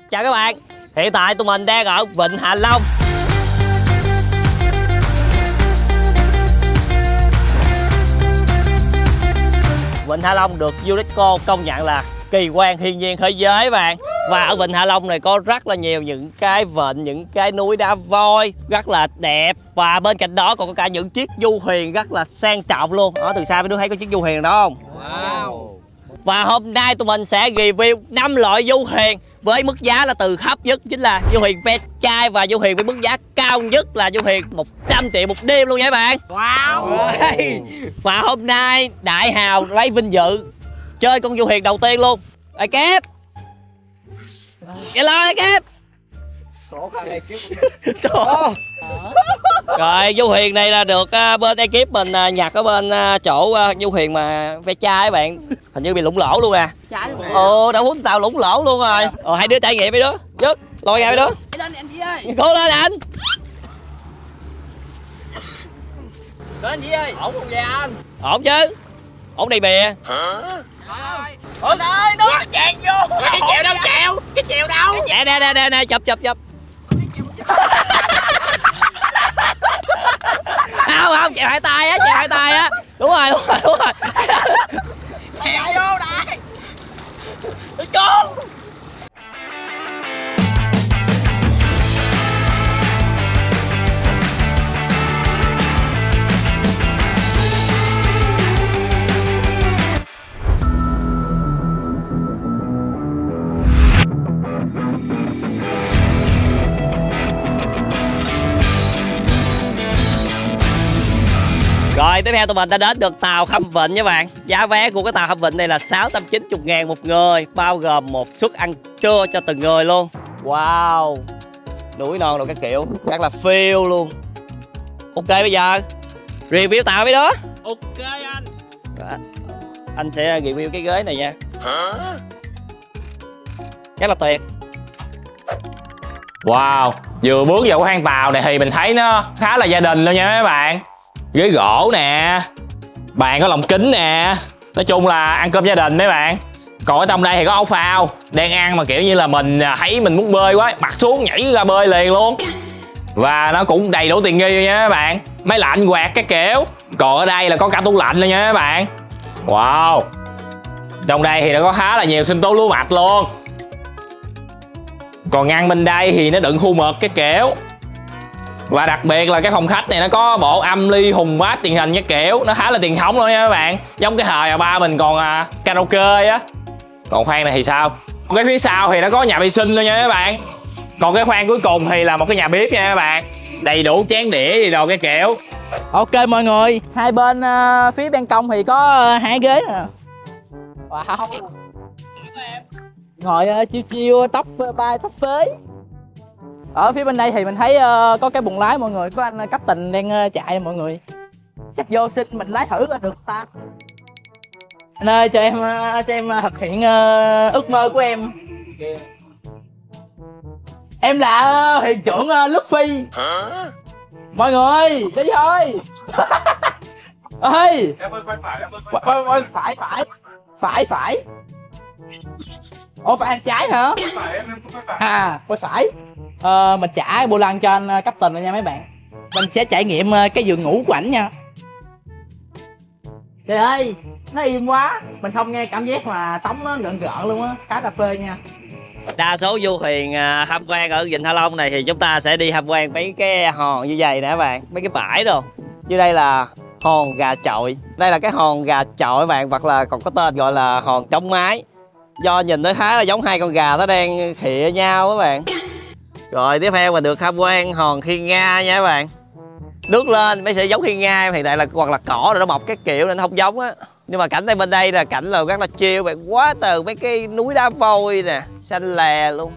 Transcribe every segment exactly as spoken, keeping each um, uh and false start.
Chào các bạn, hiện tại tụi mình đang ở Vịnh Hạ Long. Vịnh Hạ Long được UNESCO công nhận là kỳ quan thiên nhiên thế giới các bạn. Và ở Vịnh Hạ Long này có rất là nhiều những cái vịnh, những cái núi đá voi rất là đẹp. Và bên cạnh đó còn có cả những chiếc du thuyền rất là sang trọng luôn. Đó, từ xa mấy đứa thấy có chiếc du thuyền đó không? Wow. Và hôm nay tụi mình sẽ review năm loại du thuyền với mức giá là từ thấp nhất chính là du thuyền ve chai, và du thuyền với mức giá cao nhất là du thuyền một trăm triệu một đêm luôn vậy bạn. Wow. Và hôm nay Đại Hào lấy vinh dự chơi con du thuyền đầu tiên luôn. Đại Kép. Hello Đại Kép. Rồi du thuyền này là được uh, bên ekip mình uh, nhặt ở bên uh, chỗ uh, du thuyền mà ve chai các bạn. Hình như bị lủng lỗ luôn à. Ồ, đã huấn tàu lủng lỗ luôn rồi. Ờ, hai đứa trải nghiệm mấy đứa. Dứt, lôi ra mấy đứa. Lên anh Di ơi. Cố lên anh. Lên anh Di ơi. Ổn không vậy anh? Ổn chứ. Ổn đầy bìa. Hả? Ôi ơi, nước nó tràn vô. Cái chèo đâu chèo? Cái chèo đâu? Nè nè nè nè nè, chụp chụp chụp. Không không, chèo hai tay á, chèo hai tay á. Đúng rồi, đúng rồi, đúng rồi. Chèo vô đại. Let's go. Rồi tiếp theo tụi mình đã đến được tàu Khâm Vịnh các bạn. Giá vé của cái tàu Khâm Vịnh này là sáu trăm chín mươi ngàn một người, bao gồm một suất ăn trưa cho từng người luôn. Wow, núi non rồi các kiểu, rất là phiêu luôn. Ok, bây giờ review tàu mấy đứa. Ok anh. Rồi, anh sẽ review cái ghế này nha. Rất là tuyệt. Wow, vừa bước vào cái hang tàu này thì mình thấy nó khá là gia đình luôn nha mấy bạn. Ghế gỗ nè, bàn có lồng kính nè. Nói chung là ăn cơm gia đình mấy bạn. Còn ở trong đây thì có áo phao. Đang ăn mà kiểu như là mình thấy mình muốn bơi quá, mặt xuống nhảy ra bơi liền luôn. Và nó cũng đầy đủ tiện nghi nha mấy bạn. Máy lạnh quạt cái kiểu. Còn ở đây là có cả tủ lạnh luôn nha mấy bạn. Wow. Trong đây thì nó có khá là nhiều sinh tố lúa mạch luôn. Còn ngăn bên đây thì nó đựng khu mực cái kiểu. Và đặc biệt là cái phòng khách này nó có bộ âm ly hùng bát truyền hình cái kiểu. Nó khá là truyền thống luôn nha các bạn. Giống cái thời mà ba mình còn à, karaoke á. Còn khoang này thì sao? Cái phía sau thì nó có nhà vệ sinh luôn nha các bạn. Còn cái khoang cuối cùng thì là một cái nhà bếp nha các bạn. Đầy đủ chén đĩa gì đồ cái kiểu. Ok mọi người, hai bên uh, phía ban công thì có uh, hai ghế nè. Wow. Ngồi uh, chiêu chiêu tóc uh, bay tóc phế. Ở phía bên đây thì mình thấy uh, có cái buồng lái mọi người, có anh uh, captain đang uh, chạy mọi người. Chắc vô xin mình lái thử là được ta. Anh ơi cho em uh, cho em uh, thực hiện uh, ước mơ của em. Em là uh, thuyền trưởng uh, Luffy. Mọi người đi thôi. Ơi quay phải phải phải phải. Ủa phải anh trái hả? À quay phải. Ờ, mình trả bô lăng cho anh captain rồi nha mấy bạn. Mình sẽ trải nghiệm cái giường ngủ của ảnh nha. Trời ơi, nó im quá. Mình không nghe cảm giác mà sóng nó gợn gợn luôn á. Khá cà phê nha. Đa số du thuyền à, tham quan ở Vịnh Hạ Long này thì chúng ta sẽ đi tham quan mấy cái hòn như vậy nè các bạn. Mấy cái bãi đồ. Như đây là hòn gà chọi. Đây là cái hòn gà chọi các bạn, hoặc là còn có tên gọi là hòn trống mái. Do nhìn nó khá là giống hai con gà nó đang khịa nhau các bạn. Rồi tiếp theo mình được tham quan hòn Thiên Nga nha các bạn. Nước lên mới sẽ giống Thiên Nga, hiện tại là hoặc là cỏ rồi nó mọc cái kiểu nên nó không giống á. Nhưng mà cảnh đây bên đây là cảnh là rất là chill bạn, quá từ mấy cái núi đá vôi nè, xanh lè luôn.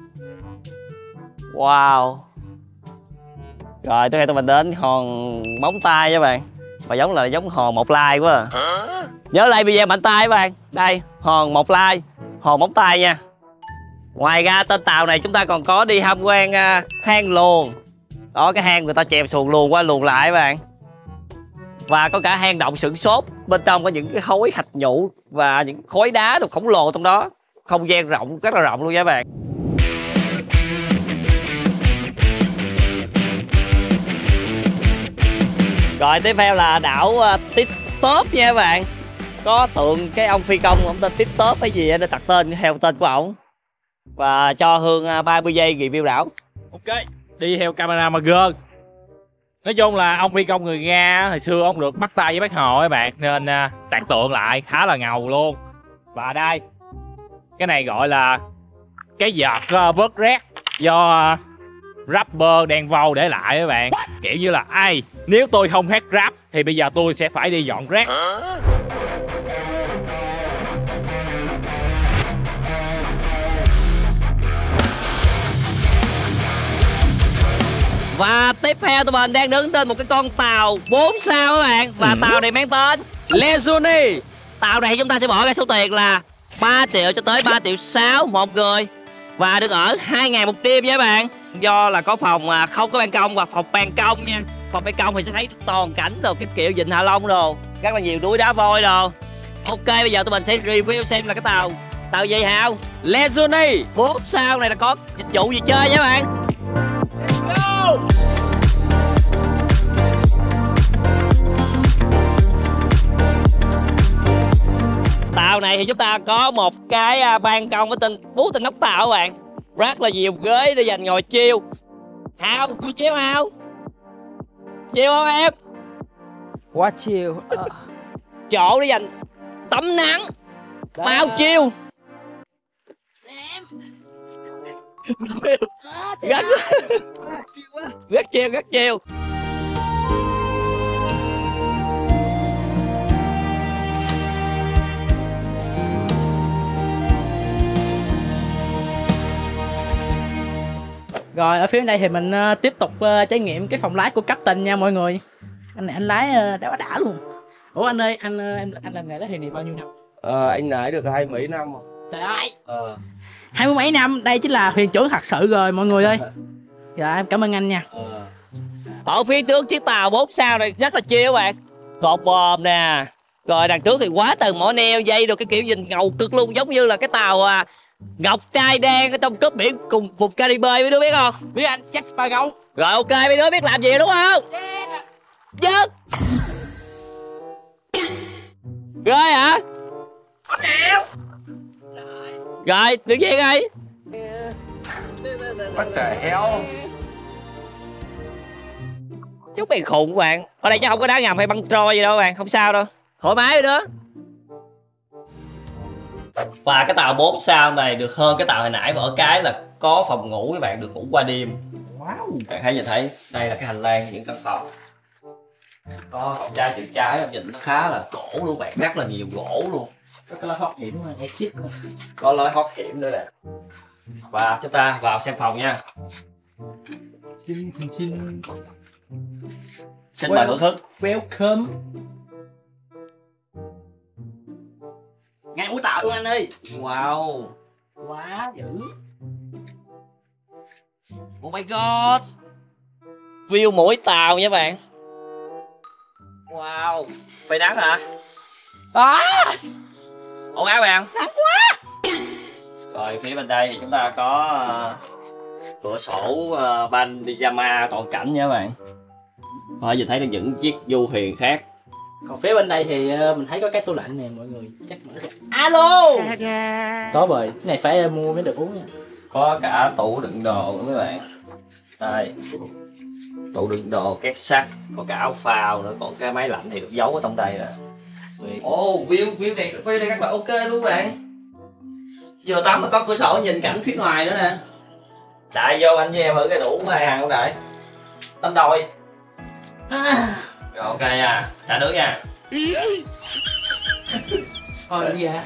Wow. Rồi tiếp theo tụi mình đến hòn Móng Tay các bạn. Và giống là giống hòn Một Lai quá à. Nhớ like video mạnh tay các bạn. Đây, hòn Một Lai, hòn Móng Tay nha. Ngoài ra tên tàu này chúng ta còn có đi tham quan uh, hang luồn. Đó, cái hang người ta chèo xuồng luồn qua luồn lại các bạn. Và có cả hang động sửng sốt. Bên trong có những cái khối thạch nhũ và những khối đá đồ khổng lồ trong đó. Không gian rộng, rất là rộng luôn nha các bạn. Rồi tiếp theo là đảo uh, Tip Top nha các bạn. Có tượng cái ông phi công, ông tên Tip Top hay gì để đặt tên theo tên của ổng. Và cho Hương uh, ba mươi giây review đảo. Ok, đi theo camera mà gơn. Nói chung là ông phi công người Nga hồi xưa ông được bắt tay với bác Hồ các bạn, nên uh, tạc tượng lại khá là ngầu luôn. Và đây, cái này gọi là cái giọt uh, vớt rác do uh, rapper Đen Vâu để lại các bạn. Kiểu như là ai nếu tôi không hát rap thì bây giờ tôi sẽ phải đi dọn rác. Và tiếp theo tụi mình đang đứng trên một cái con tàu bốn sao các bạn. Và ừ. tàu này mang tên Lezoni. Tàu này chúng ta sẽ bỏ cái số tiền là ba triệu cho tới ba triệu sáu một người. Và được ở hai ngày một đêm nha các bạn. Do là có phòng không có ban công và phòng ban công nha. Phòng ban công thì sẽ thấy toàn cảnh đồ cái kiểu Vịnh Hạ Long đồ, rất là nhiều núi đá voi đồ. Ok, bây giờ tụi mình sẽ review xem là cái tàu tàu gì Hào. Lezoni bốn sao này là có dịch vụ gì chơi nha các bạn. Tàu này thì chúng ta có một cái ban công có tên bú tên nóc tàu các bạn. Rất là nhiều ghế để dành ngồi chiêu. Hào, vui chiêu Hào. Chiêu không em? Quá chiêu. À. Chỗ để dành tắm nắng. Bao chiêu. Rất rất chiêu, rất chiêu. Rồi ở phía đây thì mình uh, tiếp tục uh, trải nghiệm cái phòng lái của Captain nha mọi người. Anh này anh lái uh, đã đã luôn. Ủa anh ơi, anh uh, em anh làm nghề đó thì này bao nhiêu năm? Ờ, anh lái được hai mấy năm rồi. Trời ơi. Ờ. Hai mươi mấy năm, đây chính là thuyền trưởng thật sự rồi mọi người ơi. Dạ em cảm ơn anh nha. Ờ. Ở phía trước chiếc tàu bốn sao này rất là chill các bạn. Cột bòm nè. Rồi đằng trước thì quá tầng mỏ neo dây được cái kiểu nhìn ngầu cực luôn, giống như là cái tàu à, Ngọc Trai đen ở trong cướp biển cùng vùng Caribe, mấy đứa biết không? Biết anh, chắc Sparrow. Rồi ok, mấy đứa biết làm gì đúng không? Yeah. Dứt. Rồi hả? Rồi, được gì đây? What the hell? Chúng mày khùng các bạn. Ở đây chắc không có đá ngầm hay băng trôi gì đâu các bạn, không sao đâu. Thoải mái mấy đứa. Và cái tàu bốn sao này được hơn cái tàu hồi nãy ở cái là có phòng ngủ, các bạn được ngủ qua đêm. Wow. Bạn thấy nhìn thấy đây là cái hành lang những căn phòng. Có phòng trai chữ trái, nhìn nó khá là cổ luôn bạn, rất là nhiều gỗ luôn. Có cái lối thoát hiểm rồi, exit rồi. Có lối thoát hiểm nữa nè. Và chúng ta vào xem phòng nha. Xin mời thưởng thức. Welcome. Ngay mũi tàu luôn anh ơi. Wow. Quá dữ. Oh my god. View mũi tàu nha bạn. Wow. Phơi nắng hả? À. Ổn áo bạn. Nắng quá. Rồi phía bên đây thì chúng ta có uh, cửa sổ uh, ban pyjama toàn cảnh nha các bạn. Có thể thấy được những chiếc du thuyền khác. Còn phía bên đây thì uh, mình thấy có cái tủ lạnh nè mọi người, chắc mở được. Alo. Có bời, cái này phải mua mới được uống nha. Có cả tủ đựng đồ nữa các bạn. Đây. Tủ đựng đồ, két sắt, có cả áo phao nữa, còn cái máy lạnh thì được giấu ở trong đây nè. Ồ, oh, view view này, view này các bạn ok luôn bạn. Vừa tắm mà có cửa sổ nhìn cảnh phía ngoài nữa nè. Đại vô anh với em thử cái đủ hai hàng không Đại? Tắm đôi. À. Rồi ok nha, xả nước nha. Thôi đi ra.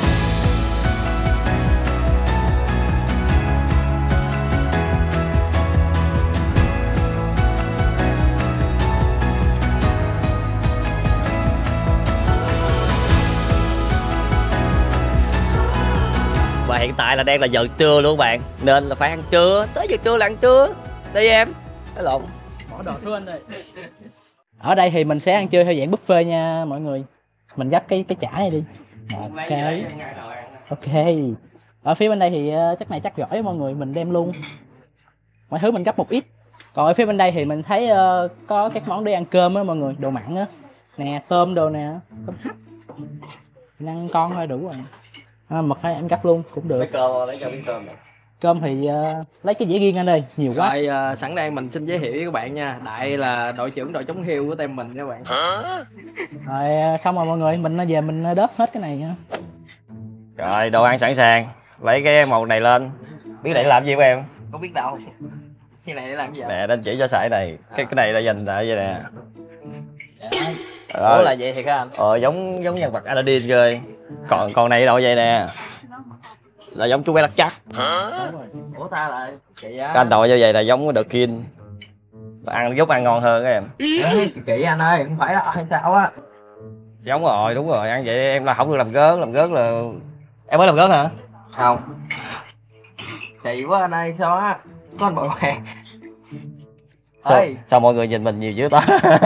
Và hiện tại là đang là giờ trưa luôn các bạn, nên là phải ăn trưa. Tới giờ trưa là ăn trưa. Đi em. Cái lộn. Bỏ đồ xuống anh ơi. Ở đây thì mình sẽ ăn trưa theo dạng buffet nha mọi người. Mình gấp cái cái chả này đi. Ok. Ok. Ở phía bên đây thì chắc này chắc gỏi mọi người, mình đem luôn. Mọi thứ mình gấp một ít. Còn ở phía bên đây thì mình thấy uh, có các món để ăn cơm á mọi người, đồ mặn á. Nè, tôm đồ nè, tôm hấp. Mình ăn con thôi đủ rồi. À, mực hay em cắt luôn cũng được. Lấy cơm, lấy cho miếng cơm này. Cơm thì uh, lấy cái dĩa riêng anh ơi, nhiều quá. Rồi uh, sẵn đây mình xin giới thiệu với các bạn nha. Đại là đội trưởng đội chống hiêu của team mình các bạn. Rồi uh, xong rồi mọi người, mình về mình đớp hết cái này nha. Rồi đồ ăn sẵn sàng. Lấy cái màu này lên. Biết để làm gì của em? Không biết đâu. Cái này để làm gì vậy? Nè anh chỉ cho sải này. Cái cái này là dành lại vậy nè. Ủa là vậy thiệt hả anh? Ờ giống giống nhân vật Aladdin rồi. Còn còn này đâu vậy nè. Là giống chú bé lắc chắc. Ủa ta là chị á. Cái anh đội như vậy là giống The King. Ăn giúp ăn ngon hơn các em. Kỹ anh ơi, không phải hay sao á. Giống rồi, đúng rồi, ăn vậy em là không được làm gớt, làm gớt là em mới làm gớt hả? Không. Chị quá anh ơi, sao á? Có anh bội hoàng. Sao, sao mọi người nhìn mình nhiều dữ ta?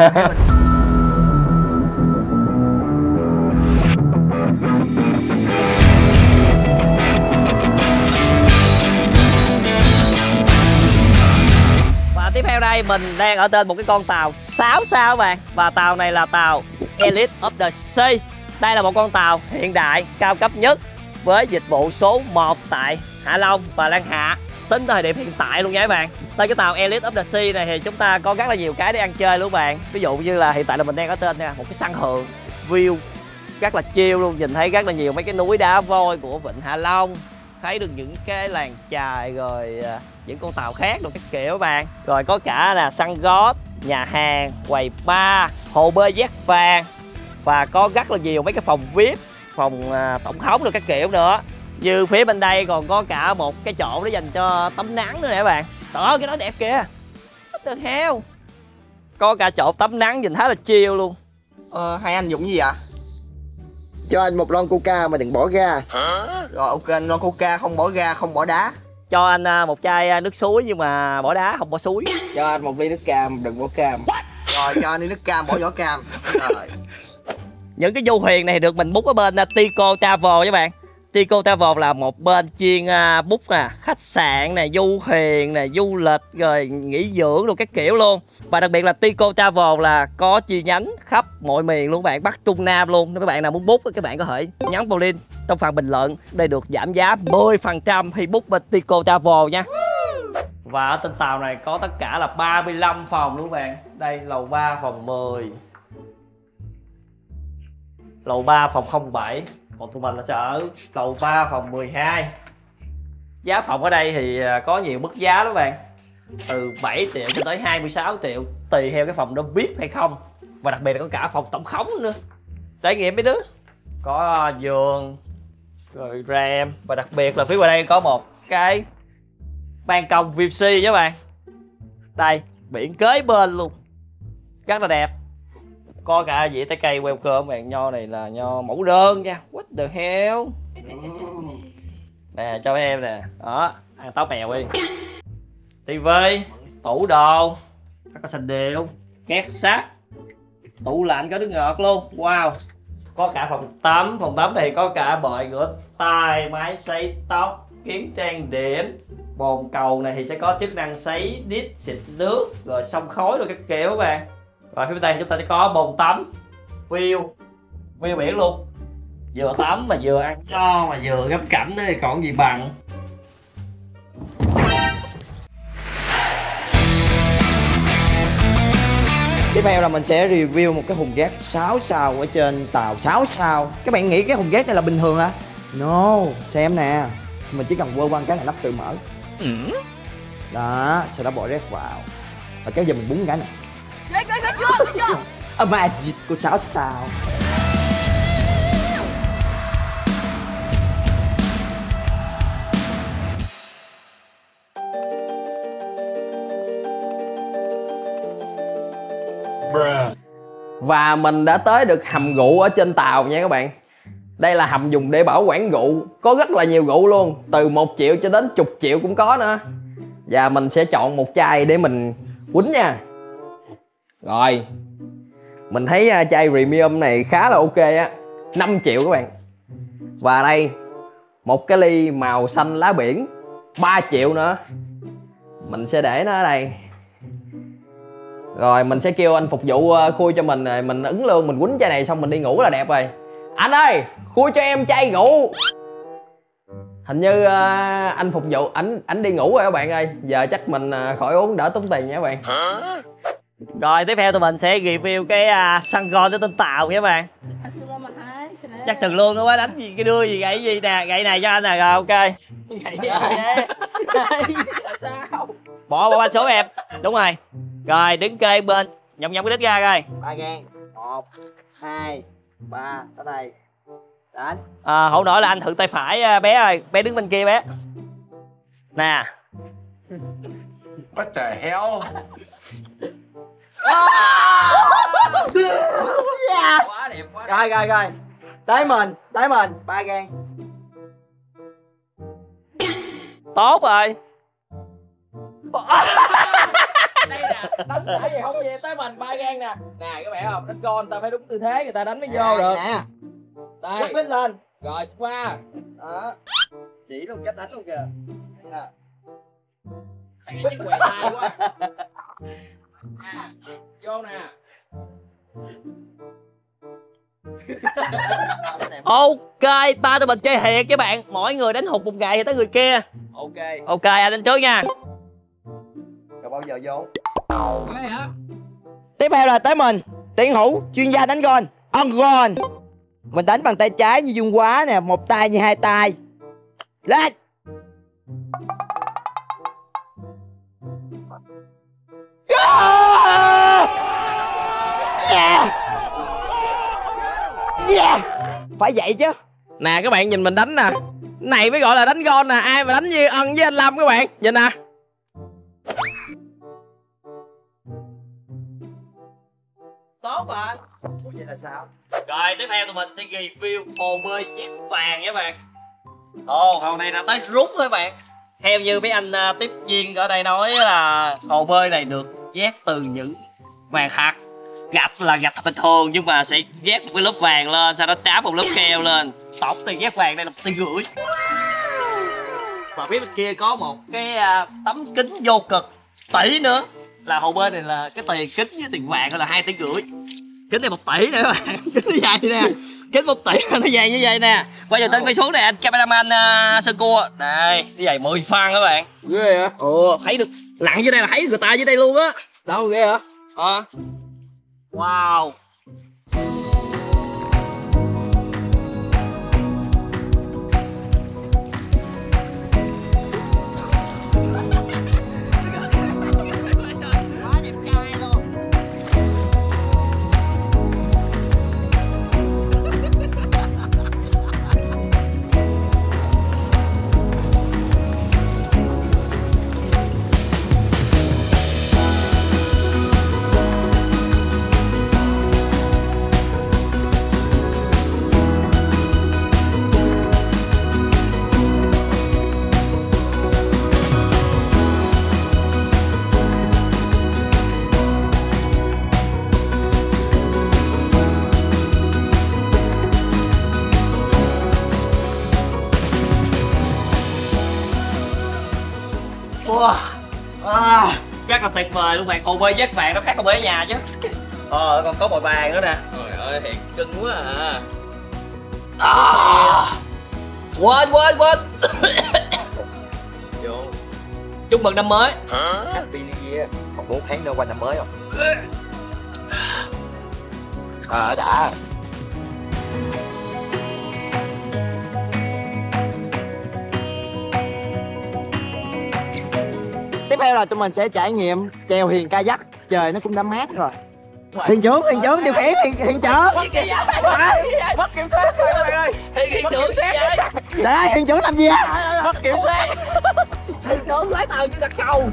Và tiếp theo đây mình đang ở trên một cái con tàu sáu sao các bạn. Và tàu này là tàu Elite of the Sea. Đây là một con tàu hiện đại cao cấp nhất với dịch vụ số một tại Hạ Long và Lan Hạ tính tới thời điểm hiện tại luôn nha các bạn. Tại cái tàu Elite of the Sea này thì chúng ta có rất là nhiều cái để ăn chơi luôn các bạn. Ví dụ như là hiện tại là mình đang ở trên nha, một cái sân thượng view rất là chill luôn, nhìn thấy rất là nhiều mấy cái núi đá voi của Vịnh Hạ Long, thấy được những cái làng chài rồi những con tàu khác rồi các kiểu các bạn. Rồi có cả là sân gót, nhà hàng, quầy bar, hồ bơi vét vàng và có rất là nhiều mấy cái phòng vi ai pi, phòng à, tổng thống rồi các kiểu nữa. Như phía bên đây còn có cả một cái chỗ để dành cho tắm nắng nữa nè các bạn. Trời ơi cái đó đẹp kìa. What the hell. Có cả chỗ tắm nắng nhìn thấy là chill luôn. Ờ, hai anh dùng gì vậy? Cho anh một lon coca mà đừng bỏ ga. Rồi ok, anh lon coca không bỏ ga, không bỏ đá. Cho anh à, một chai à, nước suối nhưng mà bỏ đá không bỏ suối. Cho anh một ly nước cam, đừng bỏ cam. Rồi cho anh ly nước cam, bỏ vỏ cam. Rồi. Những cái du thuyền này được mình book ở bên uh, Tico Travel các bạn. Tico Travel là một bên chuyên uh, book nè, khách sạn nè, du thuyền nè, du lịch rồi nghỉ dưỡng rồi các kiểu luôn. Và đặc biệt là Tico Travel là có chi nhánh khắp mọi miền luôn các bạn, Bắc Trung Nam luôn. Nếu các bạn nào muốn book các bạn có thể nhắn vào link trong phần bình luận để được giảm giá mười phần trăm khi book bên Tico Travel nha. Và ở trên tàu này có tất cả là ba mươi lăm phòng luôn các bạn. Đây lầu ba phòng mười, lầu ba phòng không bảy, còn tụi mình là sẽ ở lầu ba phòng mười hai. Giá phòng ở đây thì có nhiều mức giá đó các bạn, từ bảy triệu cho tới hai mươi sáu triệu tùy theo cái phòng đó vi ai pi hay không. Và đặc biệt là có cả phòng tổng thống nữa, trải nghiệm mấy đứa. Có giường rồi rèm và đặc biệt là phía ngoài đây có một cái ban công view sea các bạn. Đây biển kế bên luôn, rất là đẹp. Có cả dĩa trái cây welcome các bạn. Nho này là nho mẫu đơn nha. What the hell. Nè cho mấy em nè. Đó, ăn táo mèo đi. Tivi, tủ đồ, có sành điệu, két sắt, tủ lạnh có nước ngọt luôn. Wow. Có cả phòng tắm. Phòng tắm này có cả bệ rửa tay, máy sấy tóc, kiến trang điểm. Bồn cầu này thì sẽ có chức năng sấy đít, xịt nước, rồi xông khói rồi các kiểu các bạn. Rồi phía bên đây chúng ta sẽ có bồn tắm, view, view biển luôn. Vừa tắm mà vừa ăn nho mà vừa ngắm cảnh thì còn gì bằng. Tiếp theo là mình sẽ review một cái thùng rác sáu sao ở trên tàu sáu sao. Các bạn nghĩ cái thùng rác này là bình thường hả? No, xem nè. Mình chỉ cần quơ quăng cái này nắp tự mở. Đó, sau đó bỏ rác vào. Và kéo giờ mình búng cái này. Magic của sáu sao. Và mình đã tới được hầm rượu ở trên tàu nha các bạn. Đây là hầm dùng để bảo quản rượu. Có rất là nhiều rượu luôn, từ một triệu cho đến chục triệu cũng có nữa. Và mình sẽ chọn một chai để mình quýnh nha. Rồi, mình thấy chai premium này khá là ok á, năm triệu các bạn. Và đây, một cái ly màu xanh lá biển, ba triệu nữa. Mình sẽ để nó ở đây. Rồi mình sẽ kêu anh phục vụ khui cho mình, rồi mình ứng lương, mình quýnh chai này xong mình đi ngủ là đẹp rồi. Anh ơi, khui cho em chai rượu. Hình như uh, anh phục vụ ảnh ảnh đi ngủ rồi các bạn ơi. Giờ chắc mình uh, khỏi uống đỡ tốn tiền nha các bạn. Rồi tiếp theo tụi mình sẽ review cái uh, xăng ron cho tên Tàu nha các bạn. Chắc từng luôn nó quá đánh gì cái đưa gì gậy gì nè, gậy này cho anh nè, rồi ok. Gậy gì sao? Bỏ bỏ ba số em. Đúng rồi. Rồi đứng kê bên, nhộng nhộng cái đít ra coi. Ba gan. Một, hai, ba, tới đây. Đánh. À, hổ nổi là anh thử tay phải bé ơi, bé đứng bên kia bé. Nè. What the hell? Yes. Quá đẹp quá. Rồi rồi rồi. Tới mình, tới mình, ba gan. Tốt rồi. Đây nè, đánh tại vì không về tới mình ba gan nè. Nè các bạn không, đánh con ta phải đúng tư thế người ta đánh mới vô được. Nè. Đây. Nhấc đít lên. Rồi spa. Đó. Chỉ luôn cách đánh luôn kìa. Đây nè. Cái quẹt tay quá. À, vô nè. Ok, ba tụi mình chơi thiệt các bạn. Mỗi người đánh hụt một gậy thì tới người kia. Ok. Ok, anh đánh trước nha. Rồi bao giờ vô? Ghê hả? Tiếp theo là tới mình, Tiến Hữu, chuyên gia đánh gôn. On gôn. Mình đánh bằng tay trái như Dung Quá nè, một tay như hai tay. Lên. Yeah. Yeah. Phải vậy chứ. Nè các bạn nhìn mình đánh nè. Này mới gọi là đánh gôn nè. Ai mà đánh như ân với anh Lâm các bạn. Nhìn nè. Tốt rồi. Ủa vậy là sao? Rồi tiếp theo tụi mình sẽ review hồ bơi chét vàng nha các bạn. Ồ, hồ này là tới rút thôi các bạn. Theo như mấy anh uh, tiếp viên ở đây nói là hồ bơi này được vét từ những vàng hạt. Gạch là gạch bình thường nhưng mà sẽ vét một cái lớp vàng lên, sau đó tráp một lớp keo lên. Tổng tiền vét vàng đây là một tỷ rưỡi. Và phía bên kia có một cái uh, tấm kính vô cực tỷ nữa. Là hồ bơi này là cái tiền kính với tiền vàng là hai tỷ rưỡi. Kính này một tỷ nè các bạn. Kính như vậy nè. Kính một tỷ nó dày như vậy nè. Quay giờ tên quay xuống này anh cameraman uh, Sơn Cua. Đây, như vậy mười phân các bạn. Ghê hả? Ồ, thấy được lặn dưới đây là thấy người ta dưới đây luôn á. Đâu ghê hả? Ờ. À. Wow. Wow. À, rất là tuyệt vời luôn bạn. Hồ bơi vét vàng nó khác hồ bơi ở nhà chứ. Ờ, còn có bồi bàn nữa nè. Trời ơi thiệt cưng quá à. À. Quên quên quên. Vô. Chúc mừng năm mới. Happy New Year. Còn bốn tháng nữa qua năm mới không? Ờ đã. Tiếp theo là tụi mình sẽ trải nghiệm chèo thuyền kayak. Trời nó cũng đã mát rồi. Thuyền trưởng, thuyền trưởng điều khiển thuyền thuyền trưởng. Mất kiểm soát rồi các bạn ơi. Thuyền trưởng xe. Đây, thuyền trưởng làm gì á? Mất kiểm soát. Thuyền trưởng lái tàu như đặt cầu.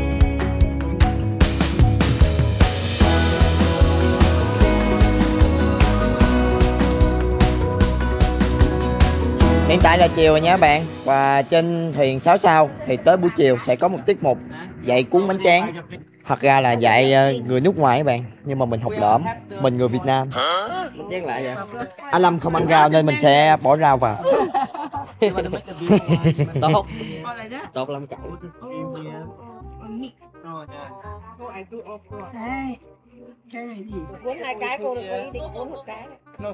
Hiện tại là chiều rồi nha các bạn. Và trên thuyền sáu sao thì tới buổi chiều sẽ có một tiết mục dạy cuốn bánh tráng. Thật ra là dạy người nước ngoài các bạn. Nhưng mà mình học lỡm. Mình người Việt Nam. Chén lại vậy. Anh Lâm không ăn rau nên mình sẽ bỏ rau vào. Tốt. Tốt lắm cậu. Uống hai cái cô được đi uống một cái.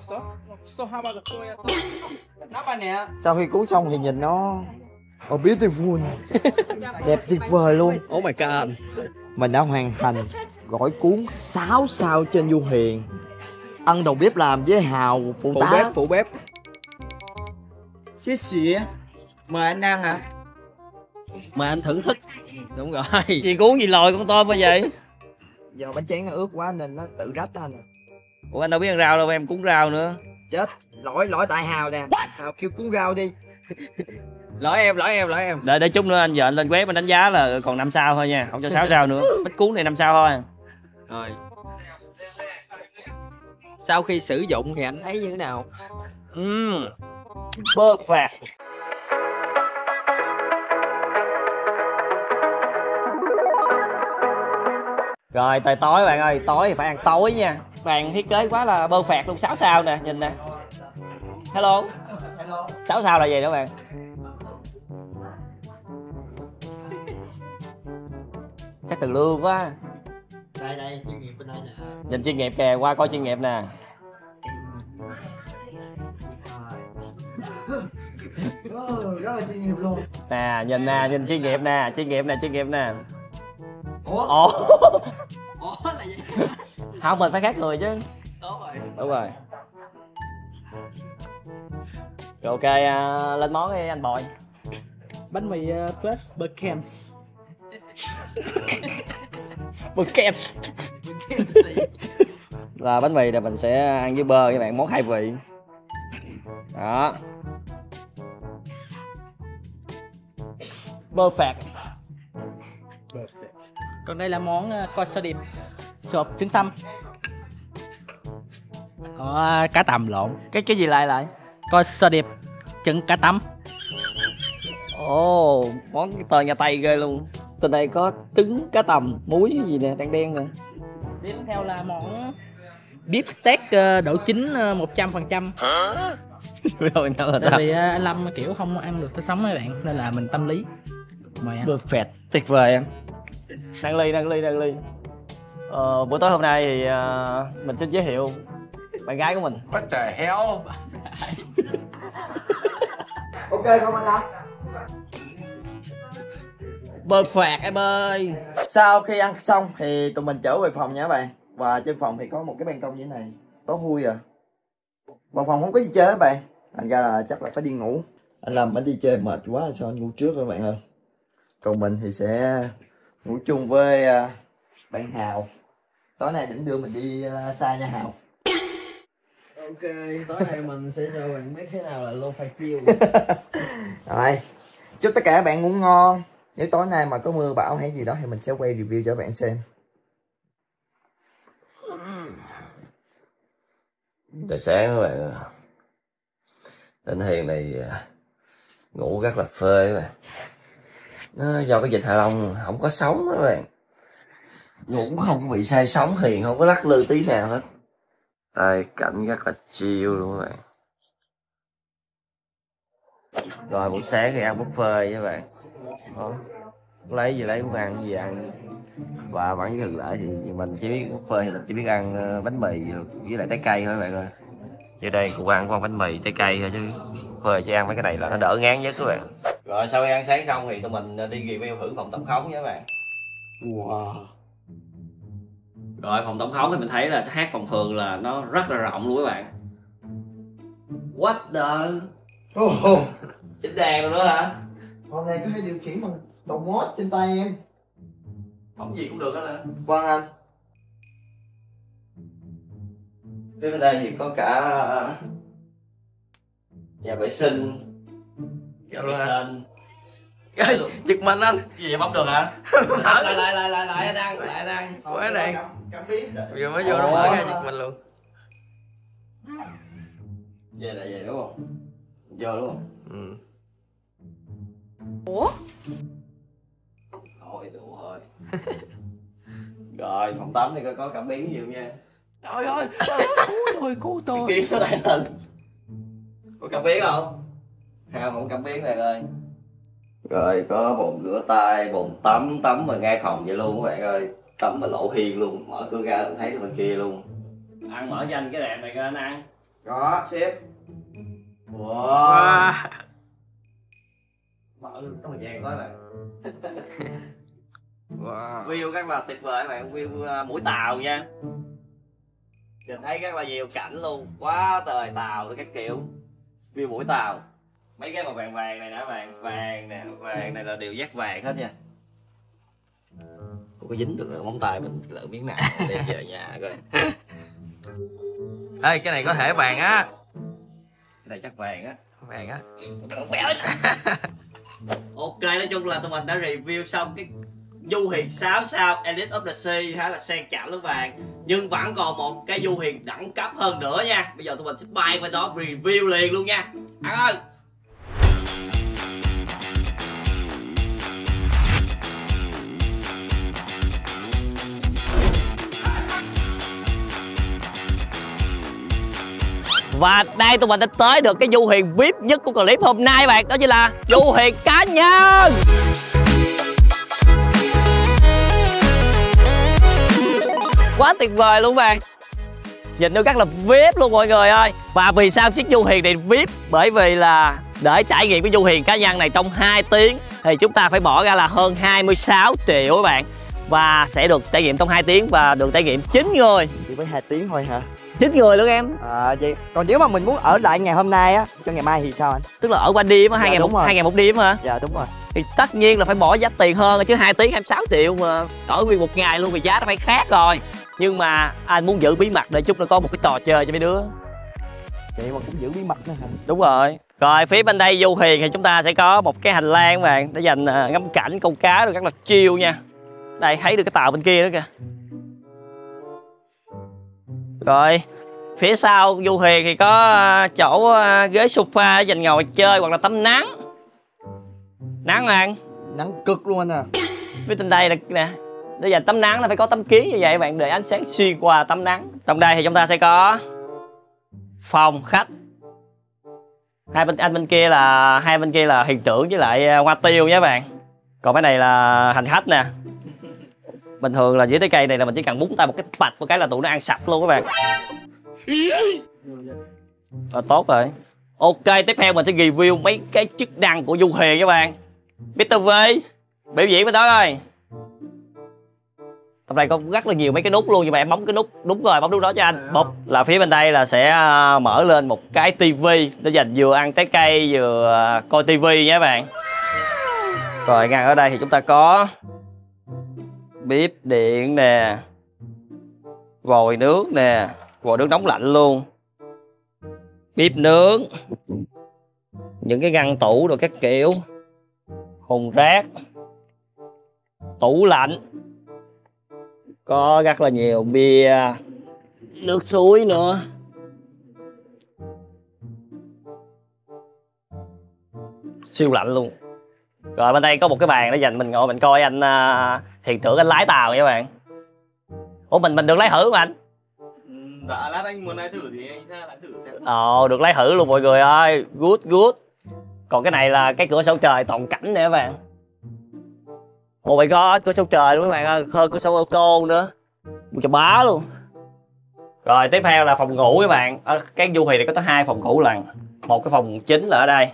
Sau khi cuốn xong thì nhìn nó oh beautiful, đẹp tuyệt vời luôn. Oh my god. Mình đã hoàn thành gỏi cuốn sáu sao trên Du Hiền. Ăn đầu bếp làm với Hào phụ Phụ tá. bếp, phụ bếp. Xí xỉa. Mời anh ăn hả? Mà anh thưởng thức. Đúng rồi. Gì cuốn gì lòi con tôm bây vậy? Giờ bánh tráng nó ướt quá nên nó tự rách anh. Ủa anh đâu biết ăn rau đâu, em cuốn rau nữa. Chết, lỗi lỗi tại Hào nè. Hào kêu cuốn rau đi. Lỗi em, lỗi em, lỗi em. Đợi để chút nữa anh giờ anh lên web anh đánh giá là còn năm sao thôi nha, không cho sáu sao nữa. Bánh cuốn này năm sao thôi. Rồi. Sau khi sử dụng thì anh thấy như thế nào? Uhm, perfect. Rồi tới tối bạn ơi, tối thì phải ăn tối nha. Bạn thiết kế quá là bơ phẹt luôn, sáu sao nè, nhìn nè. Hello. Hello. sáu sao là gì đó bạn? Chắc từ lương quá. Đây đây, chuyên nghiệp bên đây nè. Nhìn chuyên nghiệp kìa, qua coi chuyên nghiệp nè. Oh, rất là chuyên nghiệp luôn. Nè, nhìn nè, nhìn chuyên nghiệp nè, chuyên nghiệp nè, chuyên nghiệp nè. Ủa? Ồ. Ủa là gì? Không, mình phải khác người chứ. Đúng rồi. Đúng rồi. Rồi ok, uh, lên món đi anh Bòi. Bánh mì uh, First Burkham's. Burkham's. Là bánh mì này mình sẽ ăn với bơ các bạn, món khai vị. Đó. Perfect. Còn đây là món uh, coi sơ điệp sộp trứng tăm. Ờ, cá tầm lộn. Cái cái gì lại lại? Coi sơ điệp trứng cá tăm. Ồ, oh, món cái tên nhà Tây ghê luôn. Tên đây có trứng cá tầm, muối cái gì nè, đen đen nè. Tiếp theo là món beef steak uh, độ chín uh, một trăm phần trăm. Rồi nào là Tại sao? vì uh, anh Lâm kiểu không ăn được tới sống mấy bạn nên là mình tâm lý. Mời anh. Perfect, tuyệt vời em. Đăng ly, đăng ly, đăng ly. Ờ, buổi tối hôm nay thì uh, mình xin giới thiệu bạn gái của mình. What the hell? Ok không anh Lâm? Perfect em ơi. Sau khi ăn xong thì tụi mình trở về phòng nha các bạn. Và trên phòng thì có một cái ban công như thế này. Tối vui à. Vào phòng không có gì chơi các bạn. Thành ra là chắc là phải đi ngủ. Anh Lâm anh đi chơi mệt quá sao anh ngủ trước các bạn ơi. Còn mình thì sẽ ngủ chung với uh, bạn Hào. Tối nay đừng đưa mình đi uh, xa nha Hào. Ok, tối nay mình sẽ cho bạn biết thế nào là low phải chill. Rồi, chúc tất cả các bạn ngủ ngon. Nếu tối nay mà có mưa bão hay gì đó thì mình sẽ quay review cho các bạn xem. Tại sáng các bạn, anh Hiền này ngủ rất là phê các bạn. Nó do cái vịnh Hạ Long không có sóng đó các bạn. Ngủ không bị say sóng, Hiền không có lắc lư tí nào hết. Đây cảnh rất là chill luôn các bạn. Rồi buổi sáng thì ăn buffet với bạn. Đó. Lấy gì lấy cũng ăn, gì ăn. Và vẫn dừng lại thì mình chỉ biết buffet thì mình chỉ biết ăn bánh mì với lại trái cây thôi các bạn ơi. Dưới đây cũng ăn con bánh mì trái cây thôi chứ buffet chỉ ăn mấy cái này là nó đỡ ngán nhất các bạn. Rồi sau khi ăn sáng xong thì tụi mình đi review thử phòng tổng khống nha các bạn. Wow. Rồi phòng tổng khống thì mình thấy là hát phòng thường là nó rất là rộng luôn các bạn. What the... Oh, oh. Chỉnh đèn rồi nữa hả? Hôm nay có thể điều khiển bằng đầu mốt trên tay em. Bấm gì cũng được hết hả? Vâng anh. Phía bên đây thì có cả nhà vệ sinh, nhà vệ sinh. Giật mình anh. Gì vậy, bấm được hả? lại lại lại lại lại anh ăn, lại anh ăn. Quá đạn. Cảm biến. Vừa mới vô nó mở ra giật mình luôn. Về là về đúng không? Vô đúng không? Ừ. Ủa? Thôi đủ rồi. Rồi phòng tắm thì có, có cảm biến nhiều nha. Trời ơi, ôi cứu tôi. Kiến nó lại lên. Có cảm biến không? Hao không cảm biến bạn ơi. Rồi có bồn rửa tay, bồn tắm, tắm mà ngay phòng vậy luôn các bạn ơi. Tắm mà lộ hiên luôn, mở cửa ra thấy được bên kia luôn. Ăn mở danh cái đèn này coi anh ăn. Có sếp. Wow, Wow. Mở luôn có thời gian coi bạn. Wow. View rất là tuyệt vời các bạn, view uh, mũi tàu nha. Nhìn thấy rất là nhiều cảnh luôn, quá trời tàu các kiểu. View mũi tàu. Mấy cái màu vàng vàng này nè bạn, vàng nè, vàng này là đều dát vàng hết nha. Có dính được móng tay mình lỡ miếng nào đem về nhà coi. Ê, cái này có thể vàng á. Cái này chắc vàng á. Vàng á. Ok, nói chung là tụi mình đã review xong cái du thuyền sáu sao Elite of the Sea khá là sang chảnh luôn bạn. Nhưng vẫn còn một cái du thuyền đẳng cấp hơn nữa nha. Bây giờ tụi mình sẽ bay qua đó review liền luôn nha. Ăn ơi. Và đây tụi mình đã tới được cái du thuyền vi ai pi nhất của clip hôm nay bạn. Đó chính là du thuyền cá nhân. Quá tuyệt vời luôn bạn. Nhìn nó rất là vi ai pi luôn mọi người ơi. Và vì sao chiếc du thuyền này vi ai pi? Bởi vì là để trải nghiệm cái du thuyền cá nhân này trong hai tiếng thì chúng ta phải bỏ ra là hơn hai mươi sáu triệu các bạn. Và sẽ được trải nghiệm trong hai tiếng và được trải nghiệm chín người. chỉ với hai tiếng thôi hả? chín người luôn em. À vậy còn nếu mà mình muốn ở lại ngày hôm nay á cho ngày mai thì sao anh? Tức là ở qua đêm á, hai Dạ, ngày đúng một rồi. hai ngày một đêm hả? Dạ đúng rồi. Thì tất nhiên là phải bỏ giá tiền hơn chứ, hai tiếng hai mươi sáu triệu mà ở nguyên một ngày luôn thì giá nó phải khác rồi. Nhưng mà anh muốn giữ bí mật để chút nó có một cái trò chơi cho mấy đứa. Vậy mà cũng giữ bí mật nữa hả? Đúng rồi. Rồi phía bên đây du thuyền thì chúng ta sẽ có một cái hành lang các bạn để dành uh, ngắm cảnh câu cá rồi rất là chill nha. Đây thấy được cái tàu bên kia nữa kìa. Rồi phía sau du thuyền thì có uh, chỗ uh, ghế sofa để dành ngồi chơi hoặc là tắm nắng. Nắng mà anh. Nắng cực luôn anh à. Phía trên đây là nè, để dành tắm nắng nó phải có tấm kiến như vậy các bạn, để ánh sáng xuyên qua tấm nắng. Trong đây thì chúng ta sẽ có phòng khách. Hai bên anh bên kia là hai bên kia là thuyền trưởng với lại hoa tiêu nha các bạn. Còn cái này là hành khách nè. Bình thường là dưới cái cây này là mình chỉ cần búng tay một cái bạch một cái là tụi nó ăn sạch luôn các bạn. À, tốt rồi. Ok, tiếp theo mình sẽ review mấy cái chức năng của du thuyền các bạn. mít tơ vê biểu diễn bên đó coi. Trong đây có rất là nhiều mấy cái nút luôn, nhưng mà em bấm cái nút đúng rồi, bấm nút đó cho anh. Bấm là phía bên đây là sẽ mở lên một cái tivi để dành vừa ăn trái cây vừa coi tivi nha các bạn. Rồi ngang ở đây thì chúng ta có bếp điện nè, vòi nước nè, vòi nước nóng lạnh luôn, bếp nướng, những cái ngăn tủ rồi các kiểu, thùng rác, tủ lạnh, có rất là nhiều bia, nước suối nữa. Siêu lạnh luôn. Rồi bên đây có một cái bàn để dành mình ngồi mình coi anh uh, thiền trưởng anh lái tàu nha các bạn. Ủa mình mình được lái thử mà anh? Dạ lát anh muốn lái thử thì anh ra lái thử xem. Ồ được lái thử luôn mọi người ơi. Good good. Còn cái này là cái cửa sổ trời toàn cảnh nè các bạn. Oh my god, cửa sổ trời luôn các bạn ơi, hơn cửa sổ ô tô nữa. Một cho bá luôn. Rồi tiếp theo là phòng ngủ các bạn. Ở cái du thuyền này có tới hai phòng ngủ lần. Một cái phòng chính là ở đây.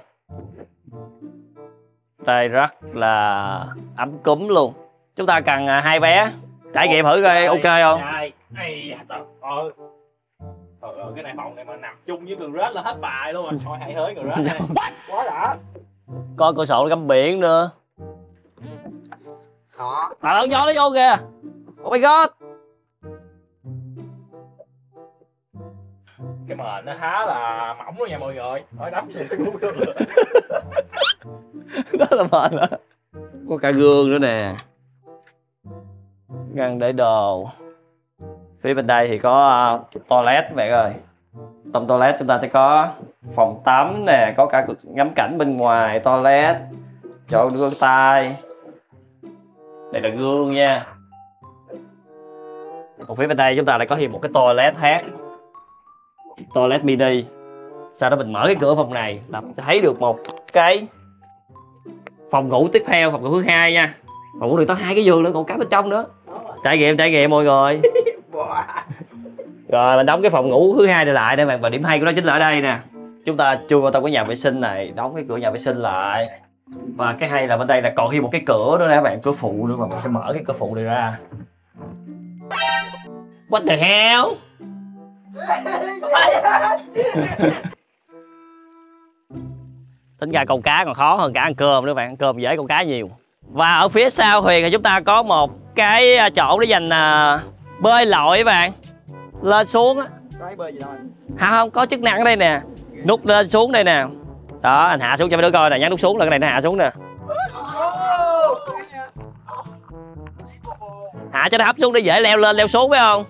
Đây rất là ấm cúm luôn. Chúng ta cần hai bé trải nghiệm thử coi ok không? Ây trời ơi. Trời ơi cái này phòng này mà nằm chung với Grad là hết bài luôn rồi. Thôi hãy hới Grad này. Quá đã. Có cửa sổ găm biển nữa. Đó. Trời ơi gió nó vô kìa. Oh my god. Cái mền nó khá là mỏng luôn nha mọi người. Thôi đắp gì cũng được. Đó là mền hả? Có cả gương nữa nè. Ngăn để đồ. Phía bên đây thì có uh, toilet các bạn ơi. Trong toilet chúng ta sẽ có phòng tắm nè, có cả ngắm cảnh bên ngoài toilet, chỗ rửa tay. Đây là gương nha. Còn phía bên đây chúng ta lại có thêm một cái toilet khác, toilet mini. Sau đó mình mở cái cửa phòng này là mình sẽ thấy được một cái phòng ngủ tiếp theo, phòng ngủ thứ hai nha. Phòng ngủ thì có hai cái giường nữa, còn cá bên trong nữa. Trải nghiệm trải nghiệm mọi người. Rồi mình đóng cái phòng ngủ thứ hai này lại đây bạn, và điểm hay của nó chính là ở đây nè. Chúng ta chui vào trong cái nhà vệ sinh này, đóng cái cửa nhà vệ sinh lại. Và cái hay là bên đây là còn thêm một cái cửa nữa nè các bạn, cửa phụ nữa, mà mình sẽ mở cái cửa phụ này ra. What the hell? Tính ra câu cá còn khó hơn cả ăn cơm nữa bạn, ăn cơm dễ câu cá nhiều. Và ở phía sau thuyền thì chúng ta có một cái chỗ để dành uh, bơi lội các bạn. Lên xuống á. Có bơi gì đâu anh? Không, không, có chức năng ở đây nè. Nút lên xuống đây nè. Đó, anh hạ xuống cho mấy đứa coi nè, nhấn nút xuống là cái này nó hạ xuống nè. Hạ cho nó hấp xuống để dễ leo lên leo xuống phải không?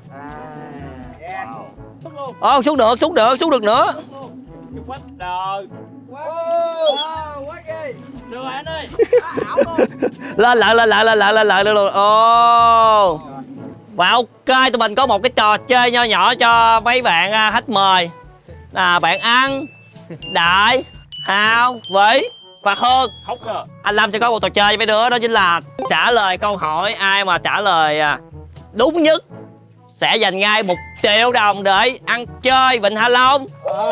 Ồ, oh, xuống được, xuống được, xuống được nữa. Quá trời. Wow, quá ghê. Được rồi anh ơi. Lên lại, lên lại, lên lại, lên lại luôn. Ồ. Và ok, tụi mình có một cái trò chơi nho nhỏ cho mấy bạn khách mời. À, bạn Ăn, Đại, Hào, Vĩ và Hương. Anh Lâm sẽ có một trò chơi với mấy đứa, đó chính là trả lời câu hỏi. Ai mà trả lời đúng nhất sẽ dành ngay một triệu đồng để ăn chơi Vịnh Hạ Long.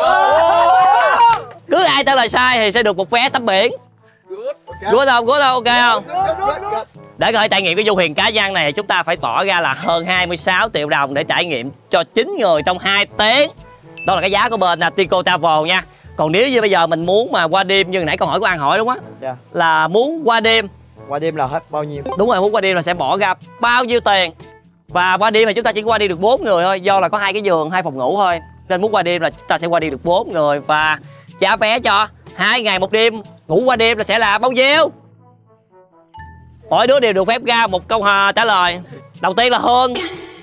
Cứ ai trả lời sai thì sẽ được một vé tắm biển. Good không? Good không? Ok không? Để có thể trải nghiệm cái du thuyền cá nhân này thì chúng ta phải bỏ ra là hơn hai mươi sáu triệu đồng để trải nghiệm cho chín người trong hai tiếng. Đó là cái giá của bên Tico Travel nha. Còn nếu như bây giờ mình muốn mà qua đêm như nãy câu hỏi của An hỏi đúng á, yeah. Là muốn qua đêm. Qua đêm là hết bao nhiêu? Đúng rồi, muốn qua đêm là sẽ bỏ ra bao nhiêu tiền. Và qua đêm thì chúng ta chỉ qua đi được bốn người thôi, do là có hai cái giường, hai phòng ngủ thôi. Nên muốn qua đêm là chúng ta sẽ qua đi được bốn người. Và giá vé cho hai ngày một đêm ngủ qua đêm là sẽ là bao nhiêu? Mỗi đứa đều được phép ra một câu hỏi trả lời. Đầu tiên là Hương.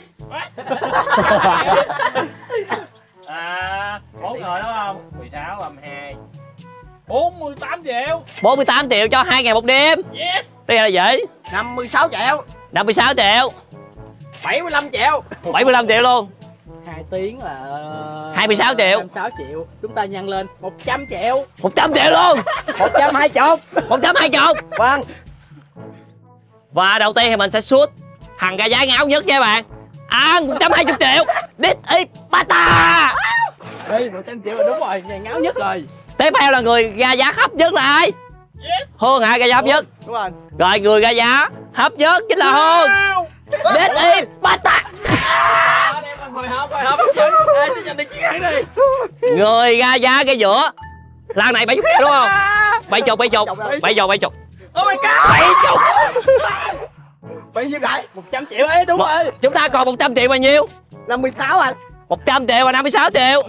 À, bốn người đúng không? mười sáu, ba mươi hai. bốn mươi tám triệu. bốn mươi tám triệu cho hai ngày một đêm. Yes. Đây là gì? năm mươi sáu triệu. năm mươi sáu triệu. bảy mươi lăm triệu. bảy mươi lăm triệu luôn. hai tiếng là hai mươi sáu triệu. hai mươi sáu triệu. Chúng ta nhân lên một trăm triệu. một trăm triệu luôn. một trăm hai mươi. một trăm hai mươi. Vâng. Và đầu tiên thì mình sẽ shoot thằng ra giá ngáo nhất nha các bạn. À, một trăm hai mươi triệu. This is Bata. Ê, một trăm triệu là đúng rồi, ngày ngáo nhất rồi. Tiếp theo là người ra giá thấp nhất là ai? Yes. Hương hả? Ra giá thấp nhất. Đúng rồi. Rồi người ra giá thấp nhất chính là Hương. This is Bata. Hồi hộp, hồi hộp. Ê, cho nhanh đi chiến đi. Người ra giá cái giữa. Lần này bảy mươi đúng không? bảy chục, bảy chục. bảy chục, bảy chục. Oh my god. bảy chục. Bao nhiêu đại? một trăm triệu ấy, đúng rồi. Chúng ta còn một trăm triệu bao nhiêu? năm mươi sáu anh. một trăm triệu và năm mươi sáu triệu.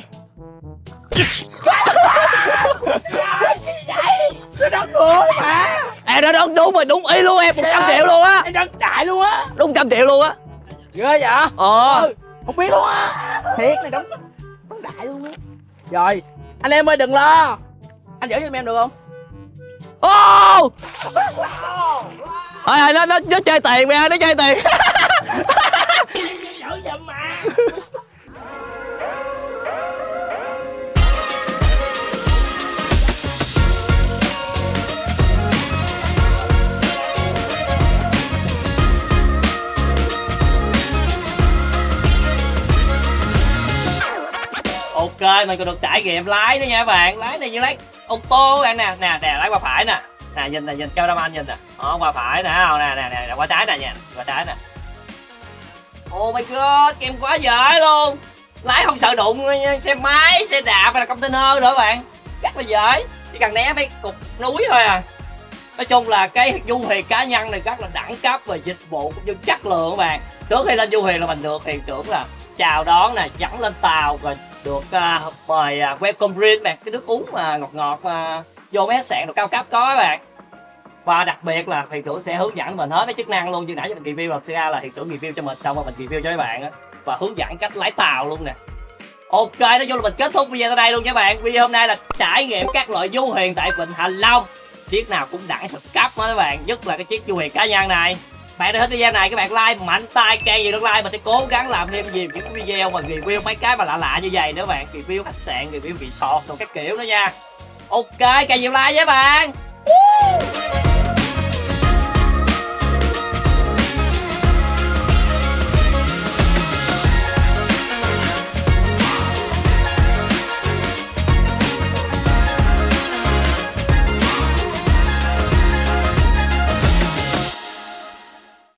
Nó đoán đúng mà. Em đã đoán đúng rồi, đúng ý luôn em, một trăm triệu luôn á. Em đoán đại luôn á. Đúng một trăm triệu luôn á. Ghê vậy? Ờ. Ừ, không biết luôn á. Thiệt này đúng. Đoán đại luôn á. Rồi, anh em ơi đừng lo. Anh giữ cho em được không? Ô! Thôi thôi, nó, nó, nó chơi tiền mày ơi, nó chơi tiền. Giữ giùm mà. Ok, mình còn được trải nghiệm lái nữa nha các bạn. Lái này như lái ô tô các bạn nè. Nè, nè, lái qua phải nè. Nè, nhìn nè, nhìn cameraman nhìn nè. Đó, qua phải nè, không? Nè, nè, nè, qua trái nè nha. Qua trái nè. Oh my god, em quá dễ luôn. Lái không sợ đụng xe máy, xe đạp hay là container nữa các bạn. Rất là dễ. Chỉ cần né mấy cục núi thôi à. Nói chung là cái du thuyền cá nhân này rất là đẳng cấp và dịch vụ cũng như chất lượng các bạn. Trước khi lên du thuyền là mình được thuyền trưởng là chào đón nè, dẫn lên tàu rồi được uh, mời uh, welcome drink nè, cái nước uống mà ngọt ngọt uh, vô mấy khách sạn được cao cấp có các bạn. Và đặc biệt là thuyền trưởng sẽ hướng dẫn mình hết mấy chức năng luôn, như nãy cho mình review là sẽ ra là thuyền trưởng review cho mình xong rồi mình review cho các bạn á, và hướng dẫn cách lái tàu luôn nè. Ok, nói chung là mình kết thúc video tại đây luôn nha bạn. Video hôm nay là trải nghiệm các loại du thuyền tại Vịnh Hạ Long, chiếc nào cũng đẳng cấp cấp đó các bạn, nhất là cái chiếc du thuyền cá nhân này. Bạn đã thích video này các bạn like mạnh tay keng gì được like, mình sẽ cố gắng làm thêm nhiều những video mà review mấy cái mà lạ lạ như vậy nữa bạn, review khách sạn, review resort rồi các kiểu đó nha. Ok, càng nhiều like với bạn.